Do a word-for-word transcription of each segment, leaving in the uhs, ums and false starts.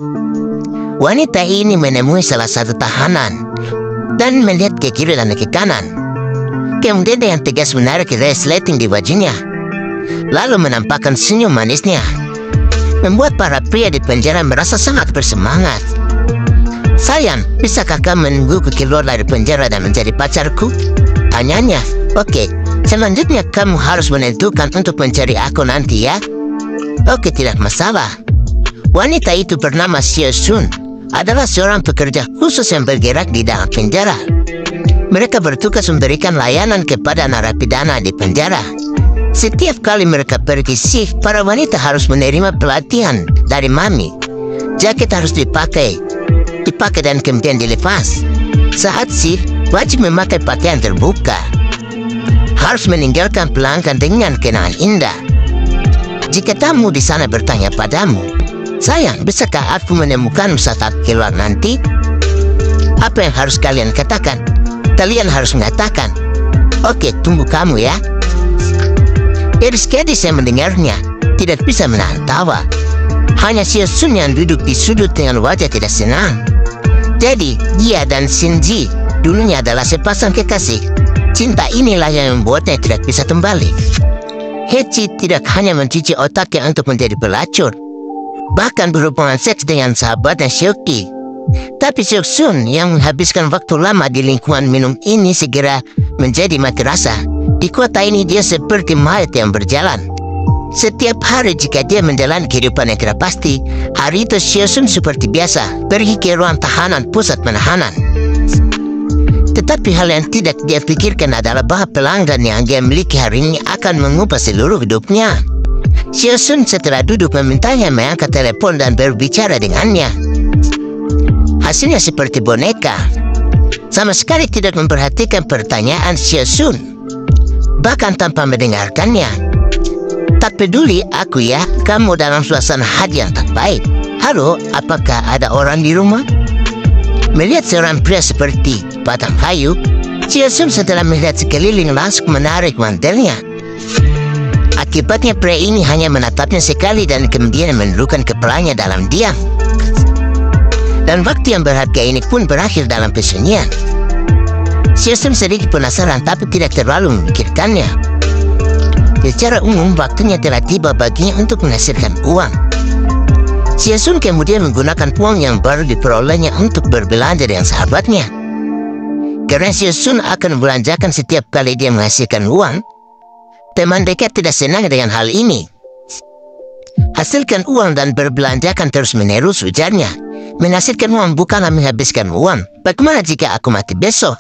Wanita ini menemui salah satu tahanan dan melihat ke kiri dan ke kanan. Kemudian dengan tegas menarik resleting di bajunya, lalu menampakkan senyum manisnya, membuat para pria di penjara merasa sangat bersemangat. Sayang, bisakah kamu menungguku keluar dari penjara dan menjadi pacarku? Tanyanya. Oke, selanjutnya kamu harus menentukan untuk mencari aku nanti ya. Oke, tidak masalah. Wanita itu bernama Xiao Sun, adalah seorang pekerja khusus yang bergerak di dalam penjara. Mereka bertugas memberikan layanan kepada narapidana di penjara. Setiap kali mereka pergi shift, para wanita harus menerima pelatihan dari mami. Jaket harus dipakai, dipakai dan kemudian dilepas. Saat shift, wajib memakai pakaian terbuka. Harus meninggalkan pelanggan dengan kenangan indah. Jika tamu di sana bertanya padamu, sayang, bisakah aku menemukanmu saat aku keluar nanti? Apa yang harus kalian katakan? Kalian harus mengatakan, oke, tunggu kamu ya. Iris gadis yang mendengarnya tidak bisa menahan tawa. Hanya Xiao Sun yang duduk di sudut dengan wajah tidak senang. Jadi, dia dan Shinji dulunya adalah sepasang kekasih. Cinta inilah yang membuatnya tidak bisa kembali. Hechi tidak hanya mencuci otaknya untuk menjadi pelacur, bahkan berhubungan seks dengan sahabatnya Xiaoqi. Tapi Xiao Sun yang menghabiskan waktu lama di lingkungan minum ini segera menjadi mati rasa. Di kota ini dia seperti mayat yang berjalan. Setiap hari jika dia menjalani kehidupan yang tidak pasti, hari itu Xiao Sun seperti biasa pergi ke ruang tahanan pusat penahanan. Tetapi hal yang tidak dia pikirkan adalah bahwa pelanggan yang dia miliki hari ini akan mengubah seluruh hidupnya. Xiao Sun setelah duduk memintanya mengangkat telepon dan berbicara dengannya. Hasilnya seperti boneka. Sama sekali tidak memperhatikan pertanyaan Xiao Sun, bahkan tanpa mendengarkannya. Tak peduli aku ya, kamu dalam suasana hati yang tak baik. Halo, apakah ada orang di rumah? Melihat seorang pria seperti batang kayu, Xiao Sun setelah melihat sekeliling langsung menarik mantelnya. Akibatnya pria ini hanya menatapnya sekali dan kemudian menundukkan kepalanya dalam diam. Dan waktu yang berharga ini pun berakhir dalam kesunyian. Xiao Sun sedikit penasaran tapi tidak terlalu memikirkannya. Secara umum waktunya telah tiba baginya untuk menghasilkan uang. Xiao Sun kemudian menggunakan uang yang baru diperolehnya untuk berbelanja dengan sahabatnya. Karena Xiao Sun akan membelanjakan setiap kali dia menghasilkan uang, teman dekat tidak senang dengan hal ini. Hasilkan uang dan berbelanjakan terus-menerus, ujarnya. Menghasilkan uang bukanlah menghabiskan uang. Bagaimana jika aku mati besok?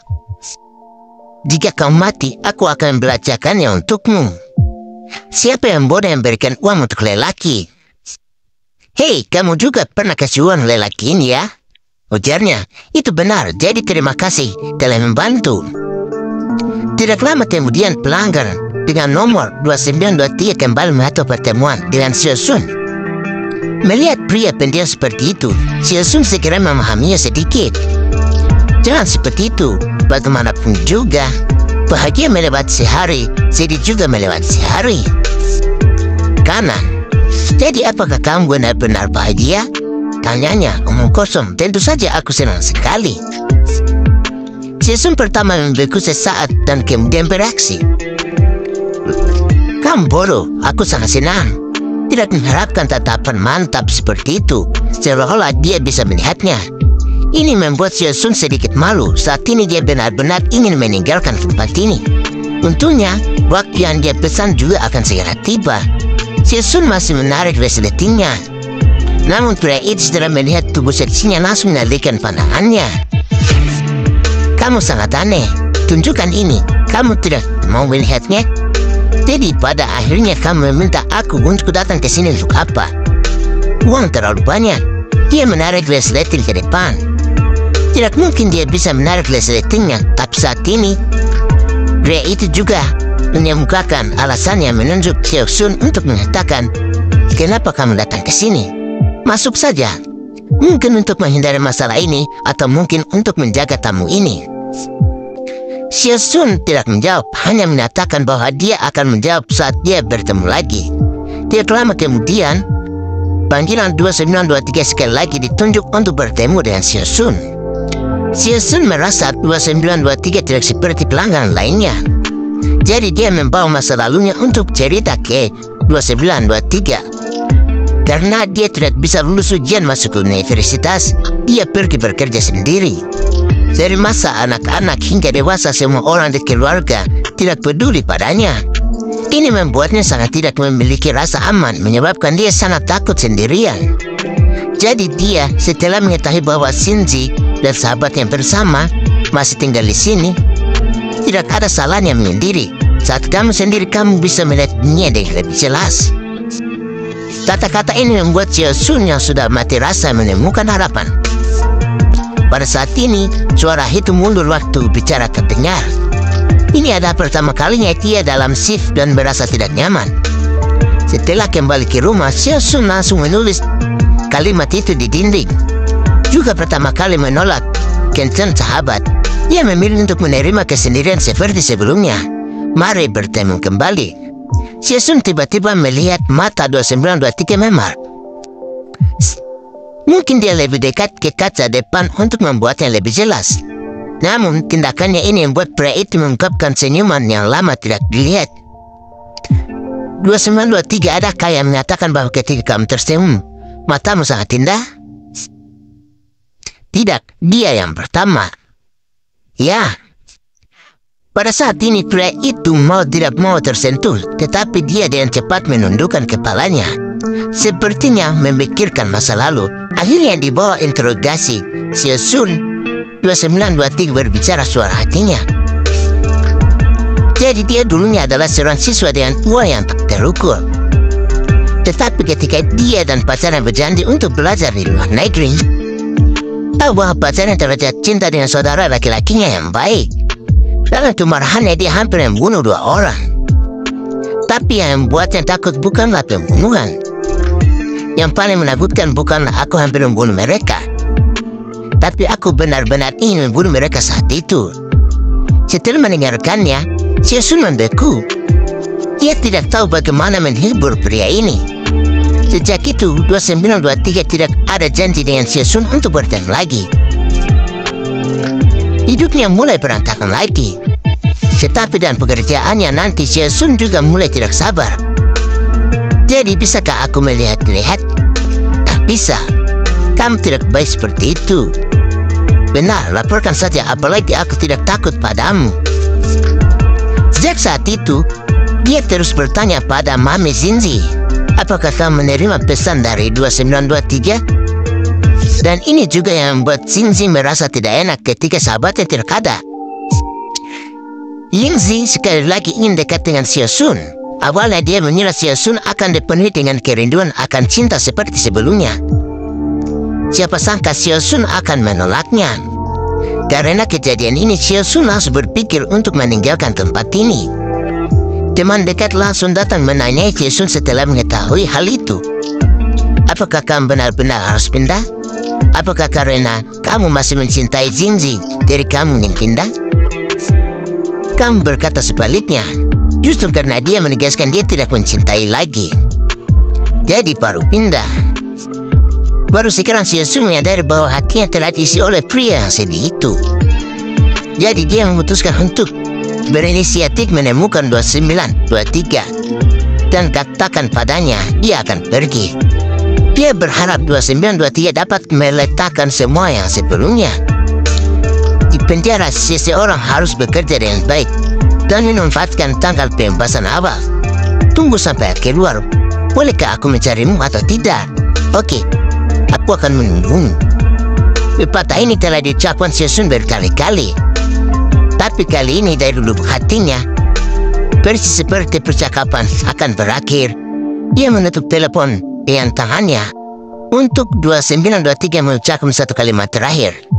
Jika kau mati, aku akan membelanjakannya untukmu. Siapa yang bodoh yang berikan uang untuk lelaki? Hei, kamu juga pernah kasih uang lelaki ini ya? Ujarnya. Itu benar, jadi terima kasih telah membantu. Tidak lama kemudian pelanggan dengan nomor dua sembilan dua tiga kembali mengatur pertemuan dengan Xiao Sun. Melihat pria pendiam seperti itu, Xiao Sun segera memahaminya sedikit. Jangan seperti itu, bagaimanapun juga, bahagia melewati sehari, sedih juga melewati sehari. Kanan. Jadi apakah kamu benar-benar bahagia? Tanyanya, omong kosong. Tentu saja aku senang sekali. Xiao Sun pertama membeku sesaat dan kemudian bereaksi. Kamu bodoh, aku sangat senang. Tidak mengharapkan tatapan mantap seperti itu, seolah-olah dia bisa melihatnya. Ini membuat Xiao Sun sedikit malu. Saat ini dia benar-benar ingin meninggalkan tempat ini. Untungnya, waktu yang dia pesan juga akan segera tiba. Xiao Sun masih menarik resletingnya. Namun pria itu setelah melihat tubuh seksinya langsung mengalihkan pandangannya. Kamu sangat aneh. Tunjukkan ini. Kamu tidak mau melihatnya? Jadi pada akhirnya kamu meminta aku untuk datang ke sini untuk apa? Uang terlalu banyak. Dia menarik resleting ke depan. Tidak mungkin dia bisa menarik resletingnya. Tapi saat ini, pria itu juga mengemukakan alasannya menunjuk Xiao Sun untuk mengatakan, kenapa kamu datang ke sini? Masuk saja. Mungkin untuk menghindari masalah ini, atau mungkin untuk menjaga tamu ini. Xiao Sun tidak menjawab, hanya menyatakan bahwa dia akan menjawab saat dia bertemu lagi. Tidak lama kemudian, Panggilan dua sembilan dua tiga sekali lagi ditunjuk untuk bertemu dengan Xiao Sun. Xiao Sun merasa dua sembilan dua tiga tidak seperti pelanggan lainnya. Jadi dia membawa masa lalunya untuk cerita ke dua sembilan dua tiga. Karena dia tidak bisa lulus ujian masuk universitas, dia pergi bekerja sendiri. Dari masa anak-anak hingga dewasa, semua orang di keluarga tidak peduli padanya. Ini membuatnya sangat tidak memiliki rasa aman, menyebabkan dia sangat takut sendirian. Jadi dia setelah mengetahui bahwa Shinji dan sahabatnya bersama masih tinggal di sini, tidak ada salahnya menyendiri. Saat kamu sendiri, kamu bisa melihat dunia dengan lebih jelas. Kata-kata ini membuat Xiao Sun yang sudah mati rasa menemukan harapan. Pada saat ini, suara itu mundur waktu bicara terdengar. Ini adalah pertama kalinya dia dalam shift dan merasa tidak nyaman. Setelah kembali ke rumah, Xiao Sun langsung menulis kalimat itu di dinding. Juga pertama kali menolak kencan sahabat. Dia memilih untuk menerima kesendirian seperti sebelumnya. Mari bertemu kembali. Xiao Sun tiba-tiba melihat mata dua sembilan dua tiga memar. Mungkin dia lebih dekat ke kaca depan untuk membuatnya lebih jelas. Namun, tindakannya ini membuat pria itu mengungkapkan senyuman yang lama tidak dilihat. dua sembilan dua tiga, adakah yang menyatakan bahwa ketika kamu tersenyum, matamu sangat indah? Tidak, dia yang pertama. Ya. Pada saat ini pria itu mau tidak mau tersentuh, tetapi dia dengan cepat menundukkan kepalanya. Sepertinya memikirkan masa lalu. Akhirnya dibawa interogasi, Xiao Sun dua sembilan dua tiga berbicara suara hatinya. Jadi dia dulunya adalah seorang siswa dengan uang yang tak terukur. Tetapi ketika dia dan pacarnya berjanji untuk belajar di luar negeri, tahu bahwa pacarnya terjatuh cinta dengan saudara laki-lakinya yang baik. Dalam kemarahannya dia hampir membunuh dua orang. Tapi yang membuatnya takut bukanlah pembunuhan. Yang paling menakutkan bukanlah aku hampir membunuh mereka, tapi aku benar-benar ingin membunuh mereka saat itu. Setelah mendengarkannya, Xiao Sun membeku. Dia tidak tahu bagaimana menghibur pria ini. Sejak itu, dua sembilan dua tiga tidak ada janji dengan Xiao Sun untuk bertemu lagi. Hidupnya mulai berantakan lagi. Tetapi dan pekerjaannya nanti, Xiao Sun juga mulai tidak sabar. Jadi bisakah aku melihat-lihat? Tak bisa. Kamu tidak baik seperti itu. Benar, laporkan saja, apalagi aku tidak takut padamu. Sejak saat itu, dia terus bertanya pada Mami Shinji, apakah kamu menerima pesan dari dua sembilan dua tiga? Dan ini juga yang membuat Shinji merasa tidak enak ketika sahabatnya tidak ada. Yingzi sekali lagi ingin dekat dengan Xiao Sun. Awalnya dia mengira Xiao Sun akan dipenuhi dengan kerinduan akan cinta seperti sebelumnya. Siapa sangka Xiao Sun akan menolaknya. Karena kejadian ini, Xiao Sun langsung berpikir untuk meninggalkan tempat ini. Teman dekat langsung datang menanyai Xiao Sun setelah mengetahui hal itu. Apakah kamu benar-benar harus pindah? Apakah karena kamu masih mencintai Shinji, jadi kamu ingin pindah? Kamu berkata sebaliknya. Justru karena dia menegaskan dia tidak mencintai lagi, jadi baru pindah. Baru sekarang Xiao Sun menyadari bahwa hatinya telah diisi oleh pria yang sedih itu. Jadi dia memutuskan untuk berinisiatif menemukan dua sembilan dua tiga dan katakan padanya dia akan pergi. Dia berharap dua sembilan dua tiga dapat meletakkan semua yang sebelumnya. Di penjara, seseorang harus bekerja dengan baik dan memanfaatkan tanggal pembebasan awal. Tunggu sampai keluar. Bolehkah aku mencarimu atau tidak? Oke, aku akan menunggumu. Pepatah ini telah diucapkan Xiao Sun berkali-kali. Tapi kali ini dari lubuk hatinya, persis seperti percakapan akan berakhir. Dia menutup telepon dengan tangannya untuk dua sembilan dua tiga mengucapkan satu kalimat terakhir.